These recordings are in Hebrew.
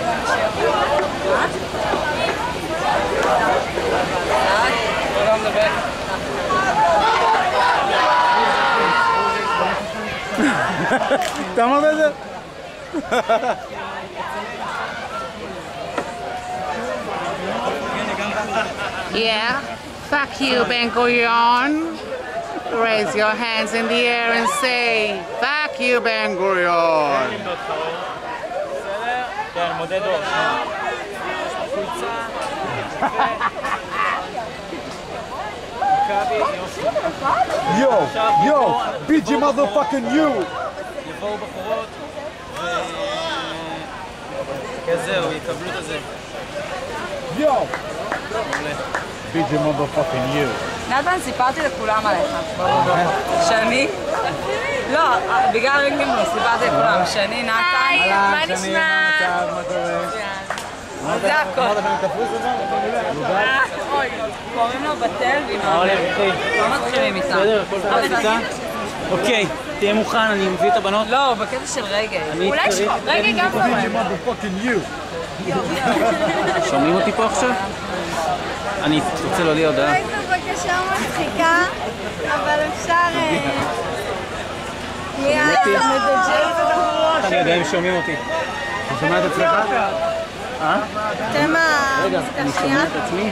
אתה אמרת את זה? Yeah, fuck you, Ben-Gurion. Raise your hands in the air and say, fuck you, Ben-Gurion. כן, מודד אור. Yo, BG motherfucking you! יבואו בחורות וזהו, יקבלו את הזה. Yo! BG motherfucking you! נתן, סיפרתי לכולם עליך. שני? לא, בגלל רגעים לא, סיפרתי לכולם. שני, נתן. היי, מה נשמע? מה קורה? זה הכל. אמרת לכם תפוס את זה? אוי, קוראים לו בטל לא מתחילים איתם. בסדר, הכל בסדר? אוקיי, תהיה מוכן, אני מביא את הבנות. לא, בקטע של רגע. אולי רגע גם לא. BG motherfucking you! שומעים אותי פה עכשיו? אני רוצה להודיע הודעה. זו בקשה מצחיקה, אבל אפשר... אני יודע אם שומעים אותי. אתה שומע את עצמך? אתם רגע, המוזיקה אני שנייה? שומע את עצמי.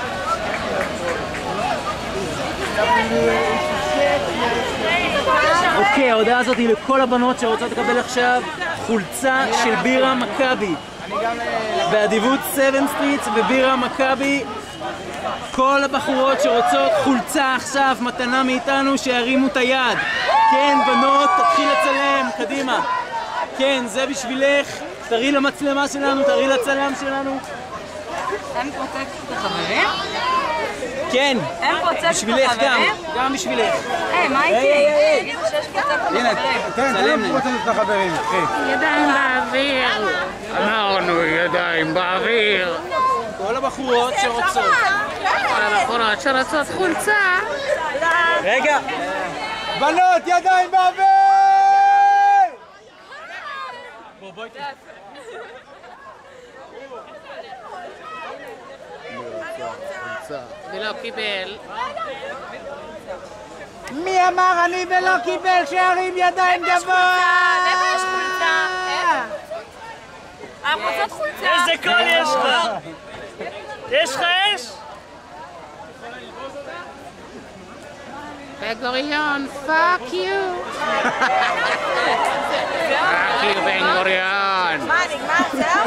אוקיי, ההודעה הזאת היא לכל הבנות שרוצות לקבל עכשיו חולצה של בירה מכבי. באדיבות 7 סטריטס ובירה מכבי. כל הבחורות שרוצות חולצה עכשיו, מתנה מאיתנו, שירימו את היד. כן, בנות, תתחיל לצלם, קדימה. כן, זה בשבילך. תראי למצלמה שלנו, תראי לצלם שלנו. הם פוצצת את החברים? כן, הם פוצצת את בשבילך החברים? גם בשבילך. היי, מה איתי? תגידו שיש פוצצת את החברים. תן לי פרוצת את החברים, אחי. ידיים באוויר. אמרנו ידיים באוויר. כל הבחורות שרוצות. כל הבחורות שרוצות חולצה. רגע. בנות, ידיים באוויר! ולא קיבל. מי אמר אני ולא קיבל שירים ידיים גבוה? איפה יש חולצה? אנחנו רוצות חולצה. איזה קול יש לך? יש לך אש? Ben-Gurion, fuck you. fuck you, Ben-Gurion. מה, נגמר? זהו?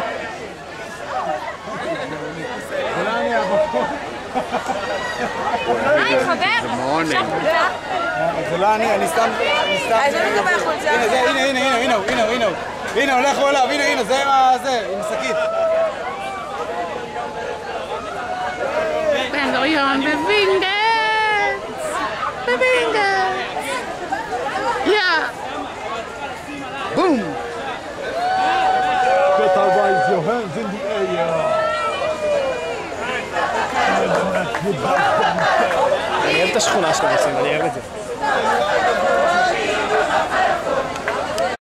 היי, חבר. זה לא אני סתם... אז לא לגבי החולצה. הנה, הולך הוא אליו, הנה, זה עם השקית. Ben-Gurion בווינגייטס. בווינגייטס. יא. בום! Better raise your hands in the air. אני אוהב את השכונה שאתם עושים, אני אוהב את זה.